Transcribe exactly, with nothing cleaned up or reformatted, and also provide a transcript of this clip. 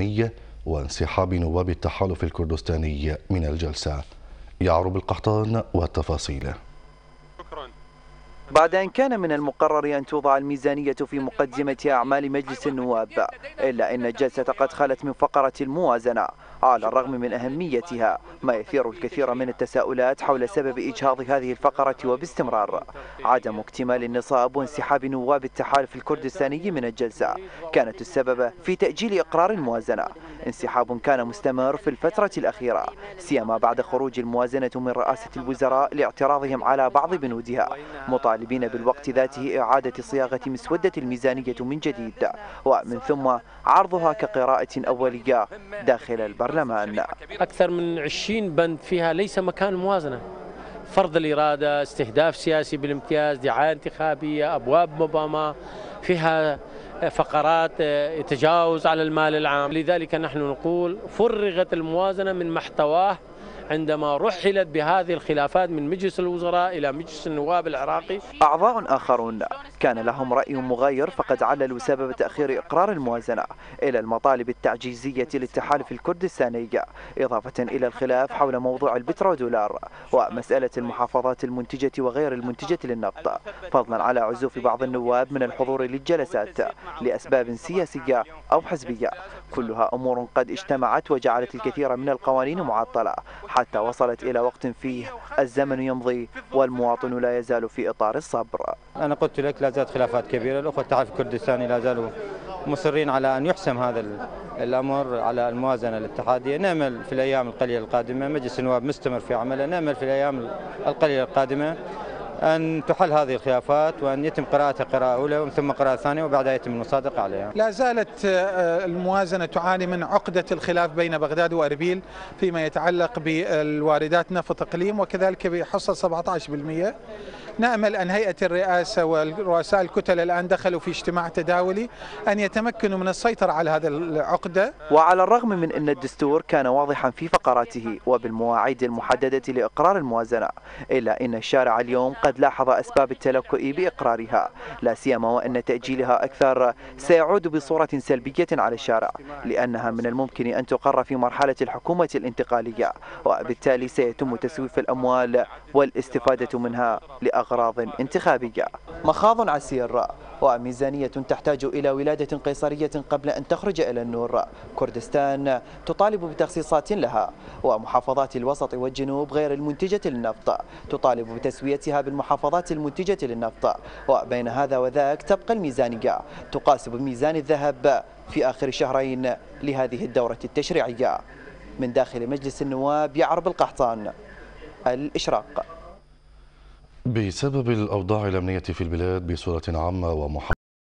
وانسحاب نواب التحالف الكردستاني من الجلسة. يعرب القحطان والتفاصيل. بعد أن كان من المقرر أن توضع الميزانية في مقدمة أعمال مجلس النواب، إلا أن الجلسة قد خلت من فقرة الموازنة على الرغم من أهميتها، ما يثير الكثير من التساؤلات حول سبب إجهاض هذه الفقرة وباستمرار. عدم اكتمال النصاب وانسحاب نواب التحالف الكردستاني من الجلسة كانت السبب في تأجيل إقرار الموازنة، انسحاب كان مستمر في الفترة الأخيرة سيما بعد خروج الموازنة من رئاسة الوزراء لاعتراضهم على بعض بنودها، مطالبين بالوقت ذاته إعادة صياغة مسودة الميزانية من جديد ومن ثم عرضها كقراءة أولية داخل البرلمان. أكثر من عشرين بند فيها ليس مكان موازنة: فرض الإرادة، استهداف سياسي بالامتياز، دعاية انتخابية، أبواب مبهمة، فيها فقرات تجاوز على المال العام. لذلك نحن نقول فرغت الموازنة من محتواه عندما رحلت بهذه الخلافات من مجلس الوزراء إلى مجلس النواب العراقي. أعضاء آخرون كان لهم رأي مغاير، فقد عللوا سبب تأخير إقرار الموازنة إلى المطالب التعجيزية للتحالف الكردستاني، إضافة إلى الخلاف حول موضوع البترودولار ومسألة المحافظات المنتجة وغير المنتجة للنفط، فضلا على عزوف بعض النواب من الحضور للجلسات لأسباب سياسية أو حزبية. كلها أمور قد اجتمعت وجعلت الكثير من القوانين معطلة حتى وصلت إلى وقت فيه الزمن يمضي والمواطن لا يزال في إطار الصبر. أنا قلت لك لا زالت خلافات كبيرة، الأخوة التحالف الكردستاني لا زالوا مصرين على أن يحسم هذا الأمر على الموازنة الاتحادية. نأمل في الأيام القليلة القادمة، مجلس النواب مستمر في عمله، نأمل في الأيام القليلة القادمة أن تحل هذه الخلافات وأن يتم قراءتها قراءة أولى ومن ثم قراءة ثانية وبعدها يتم المصادقة عليها. لا زالت الموازنة تعاني من عقدة الخلاف بين بغداد وأربيل فيما يتعلق بالواردات نفط إقليم وكذلك بحصة سبعة عشر بالمئة. نأمل أن هيئة الرئاسة ورؤساء الكتل الآن دخلوا في اجتماع تداولي أن يتمكنوا من السيطرة على هذا العقدة. وعلى الرغم من أن الدستور كان واضحا في فقراته وبالمواعيد المحددة لإقرار الموازنة، إلا أن الشارع اليوم قد لاحظ أسباب التلكؤ بإقرارها، لا سيما وأن تأجيلها أكثر سيعود بصورة سلبية على الشارع، لأنها من الممكن أن تقر في مرحلة الحكومة الانتقالية، وبالتالي سيتم تسويف الأموال والاستفادة منها لأغراض انتخابية. مخاض عسير وميزانية تحتاج إلى ولادة قيصرية قبل أن تخرج إلى النور. كردستان تطالب بتخصيصات لها، ومحافظات الوسط والجنوب غير المنتجة للنفط تطالب بتسويتها بالمحافظات المنتجة للنفط، وبين هذا وذاك تبقى الميزانية تقاس بميزان الذهب في آخر شهرين لهذه الدورة التشريعية. من داخل مجلس النواب يعرب القحطان، الإشراق. بسبب الأوضاع الأمنية في البلاد بصورة عامة ومحافظة